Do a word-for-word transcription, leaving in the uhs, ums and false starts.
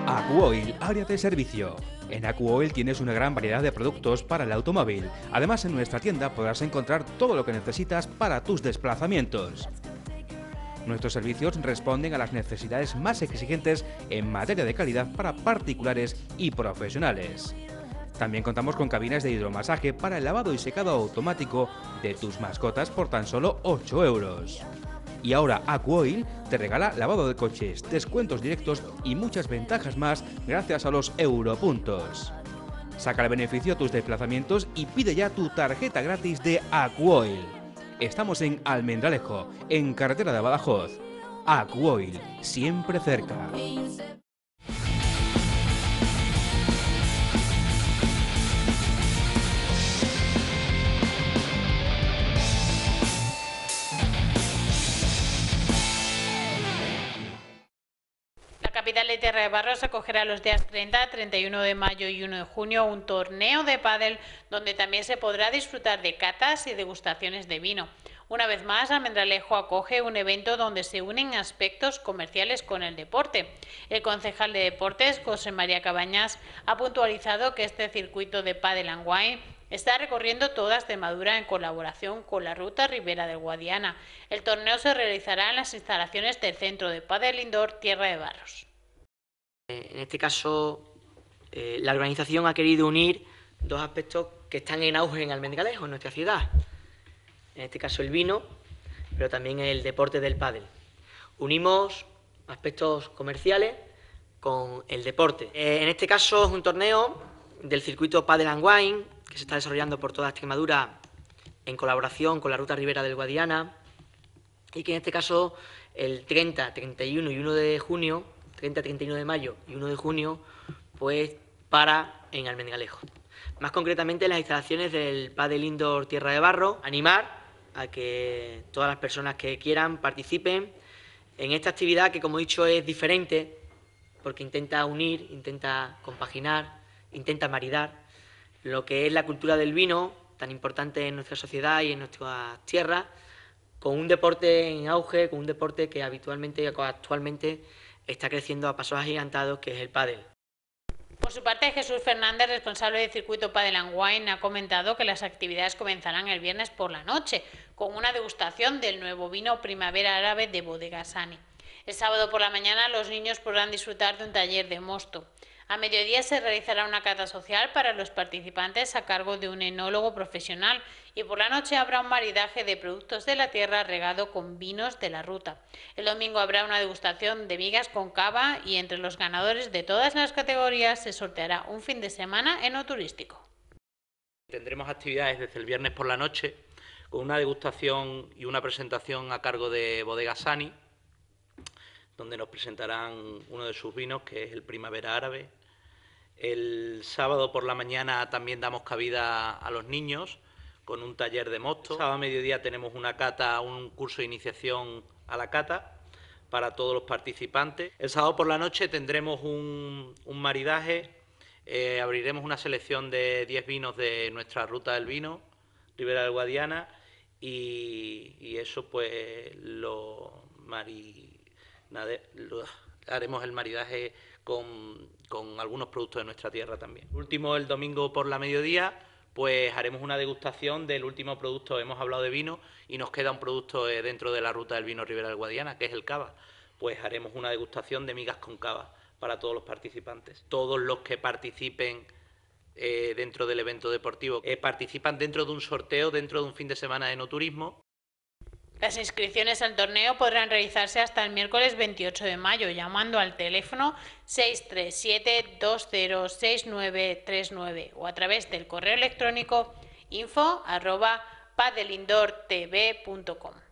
AcuOil, área de servicio. En AcuOil tienes una gran variedad de productos para el automóvil. Además, en nuestra tienda podrás encontrar todo lo que necesitas para tus desplazamientos. Nuestros servicios responden a las necesidades más exigentes en materia de calidad para particulares y profesionales. También contamos con cabinas de hidromasaje para el lavado y secado automático de tus mascotas por tan solo ocho euros. Y ahora AcuOil te regala lavado de coches, descuentos directos y muchas ventajas más gracias a los europuntos. Saca el beneficio a tus desplazamientos y pide ya tu tarjeta gratis de AcuOil. Estamos en Almendralejo, en carretera de Badajoz. AcuOil, siempre cerca. La capital de Tierra de Barros acogerá los días treinta, treinta y uno de mayo y uno de junio un torneo de pádel donde también se podrá disfrutar de catas y degustaciones de vino. Una vez más, Almendralejo acoge un evento donde se unen aspectos comerciales con el deporte. El concejal de Deportes, José María Cabañas, ha puntualizado que este circuito de Padel and Wine está recorriendo toda Extremadura en colaboración con la Ruta Ribera del Guadiana. El torneo se realizará en las instalaciones del Centro de Padel Indoor Tierra de Barros. En este caso, eh, la organización ha querido unir dos aspectos que están en auge en Almendralejo, en nuestra ciudad. En este caso el vino, pero también el deporte del pádel. Unimos aspectos comerciales con el deporte. Eh, en este caso es un torneo del circuito Padel and Wine, que se está desarrollando por toda Extremadura en colaboración con la Ruta Ribera del Guadiana, y que en este caso el treinta, treinta y uno y uno de junio, treinta, treinta y uno de mayo y uno de junio, pues para en Almendralejo. Más concretamente en las instalaciones del Padel Indoor Tierra de Barro. Animar a que todas las personas que quieran participen en esta actividad que, como he dicho, es diferente porque intenta unir, intenta compaginar, intenta maridar lo que es la cultura del vino, tan importante en nuestra sociedad y en nuestras tierras, con un deporte en auge, con un deporte que habitualmente y actualmente está creciendo a pasos agigantados, que es el pádel. Por su parte, Jesús Fernández, responsable del circuito Padel and Wine, ha comentado que las actividades comenzarán el viernes por la noche, con una degustación del nuevo vino Primavera Árabe de Bodega Sani. El sábado por la mañana los niños podrán disfrutar de un taller de mosto. A mediodía se realizará una cata social para los participantes a cargo de un enólogo profesional y por la noche habrá un maridaje de productos de la tierra regado con vinos de la ruta. El domingo habrá una degustación de migas con cava y entre los ganadores de todas las categorías se sorteará un fin de semana enoturístico. Tendremos actividades desde el viernes por la noche con una degustación y una presentación a cargo de Bodega Sani, donde nos presentarán uno de sus vinos, que es el Primavera Árabe. El sábado por la mañana también damos cabida a los niños con un taller de mosto. El sábado a mediodía tenemos una cata, un curso de iniciación a la cata para todos los participantes. El sábado por la noche tendremos un, un maridaje, eh, abriremos una selección de diez vinos de nuestra ruta del vino, Ribera del Guadiana, y, y eso pues lo mari... haremos el maridaje con, con algunos productos de nuestra tierra también. Último, el domingo por la mediodía, pues haremos una degustación del último producto. Hemos hablado de vino y nos queda un producto eh, dentro de la ruta del vino Ribera del Guadiana, que es el cava. Pues haremos una degustación de migas con cava para todos los participantes. Todos los que participen eh, dentro del evento deportivo eh, participan dentro de un sorteo, dentro de un fin de semana de enoturismo. Las inscripciones al torneo podrán realizarse hasta el miércoles veintiocho de mayo llamando al teléfono seis tres siete, dos cero seis nueve tres nueve o a través del correo electrónico info arroba padelindortv punto com.